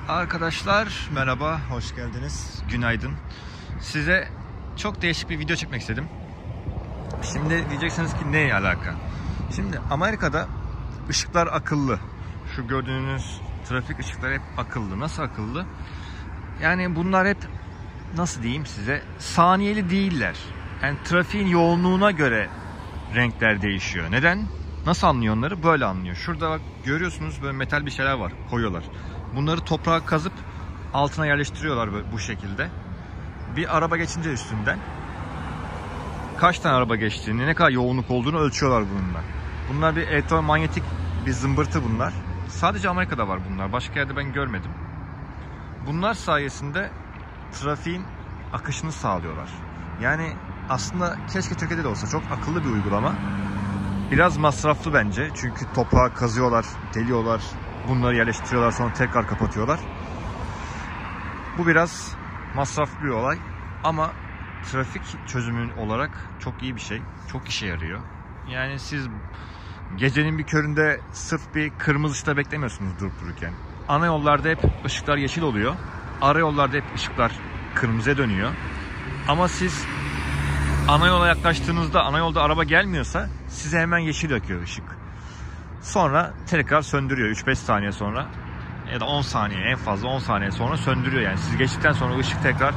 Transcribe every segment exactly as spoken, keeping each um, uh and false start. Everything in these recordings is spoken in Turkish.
Arkadaşlar merhaba, hoş geldiniz, günaydın. Size çok değişik bir video çekmek istedim. Şimdi diyeceksiniz ki ne alaka? Şimdi Amerika'da ışıklar akıllı. Şu gördüğünüz trafik ışıkları hep akıllı. Nasıl akıllı? Yani bunlar hep, nasıl diyeyim size, saniyeli değiller. Yani trafiğin yoğunluğuna göre renkler değişiyor. Neden? Nasıl anlıyor onları? Böyle anlıyor. Şurada bak, görüyorsunuz böyle metal bir şeyler var, koyuyorlar. Bunları toprağa kazıp altına yerleştiriyorlar böyle, bu şekilde. Bir araba geçince üstünden kaç tane araba geçtiğini, ne kadar yoğunluk olduğunu ölçüyorlar bununla. Bunlar bir elektromanyetik bir zımbırtı bunlar. Sadece Amerika'da var bunlar. Başka yerde ben görmedim. Bunlar sayesinde trafiğin akışını sağlıyorlar. Yani aslında keşke Türkiye'de de olsa, çok akıllı bir uygulama. Biraz masraflı bence. Çünkü toprağı kazıyorlar, deliyorlar, bunları yerleştiriyorlar, sonra tekrar kapatıyorlar. Bu biraz masraflı bir olay. Ama trafik çözümü olarak çok iyi bir şey. Çok işe yarıyor. Yani siz gecenin bir köründe sırf bir kırmızı ışıkta beklemiyorsunuz durup dururken. Ana yollarda hep ışıklar yeşil oluyor. Ara yollarda hep ışıklar kırmızıya dönüyor. Ama siz ana yola yaklaştığınızda, ana yolda araba gelmiyorsa size hemen yeşil yakıyor ışık. Sonra tekrar söndürüyor üç beş saniye sonra ya da on saniye, en fazla on saniye sonra söndürüyor. Yani siz geçtikten sonra ışık tekrar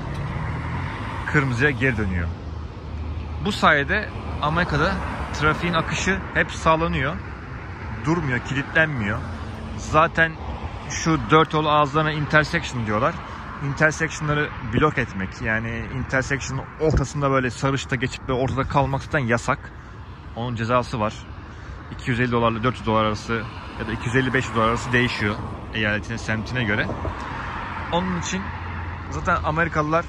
kırmızıya geri dönüyor. Bu sayede Amerika'da trafiğin akışı hep sağlanıyor. Durmuyor, kilitlenmiyor. Zaten şu dört yol ağızlarına intersection diyorlar. Intersection'ları blok etmek, yani intersection'ın ortasında böyle sarışta geçip ve ortada kalmak zaten yasak. Onun cezası var. iki yüz elli dolarla dört yüz dolar arası ya da iki yüz elli beş yüz dolar arası değişiyor eyaletine, semtine göre. Onun için zaten Amerikalılar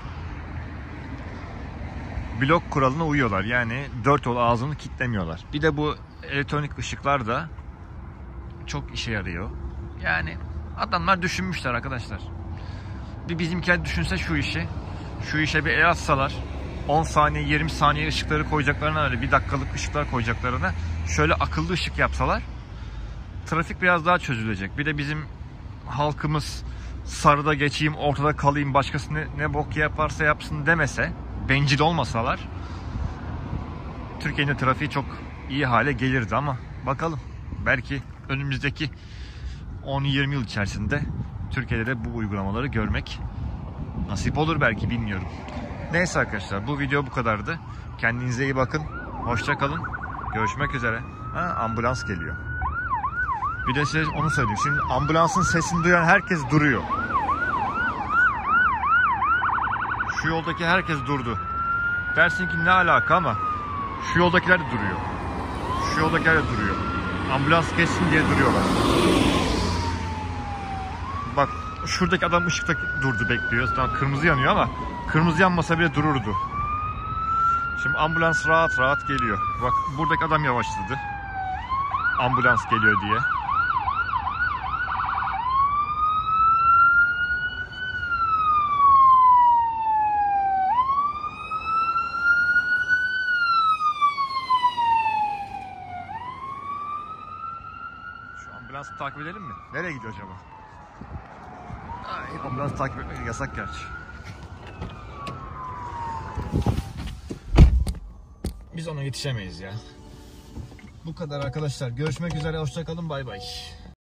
blok kuralına uyuyorlar. Yani dört yol ağzını kilitlemiyorlar. Bir de bu elektronik ışıklar da çok işe yarıyor. Yani adamlar düşünmüşler arkadaşlar. Bir bizimkiler düşünse şu işi, şu işe bir el atsalar, on saniye yirmi saniye ışıkları koyacaklarına, öyle bir dakikalık ışıklar koyacaklarına şöyle akıllı ışık yapsalar, trafik biraz daha çözülecek. Bir de bizim halkımız sarıda geçeyim, ortada kalayım, başkası ne, ne bok yaparsa yapsın demese, bencil olmasalar, Türkiye'nin trafiği çok iyi hale gelirdi. Ama bakalım, belki önümüzdeki on yirmi yıl içerisinde Türkiye'de de bu uygulamaları görmek nasip olur belki, bilmiyorum. Neyse arkadaşlar, bu video bu kadardı. Kendinize iyi bakın. Hoşça kalın. Görüşmek üzere. Ha, ambulans geliyor. Bir de size onu söyleyeyim. Şimdi ambulansın sesini duyan herkes duruyor. Şu yoldaki herkes durdu. Dersin ki ne alaka, ama şu yoldakiler de duruyor. Şu yoldakiler de duruyor. Ambulans geçsin diye duruyorlar. Bak, şuradaki adam ışıkta durdu, bekliyor. Tamam, kırmızı yanıyor ama kırmızı yanmasa bile dururdu. Şimdi ambulans rahat rahat geliyor. Bak, buradaki adam yavaşladı, ambulans geliyor diye. Şu ambulansı takip edelim mi? Nereye gidiyor acaba? Ay, ambulans takip etmek yasak gerçi. Biz ona yetişemeyiz ya. Bu kadar arkadaşlar. Görüşmek üzere. Hoşça kalın. Bay bay.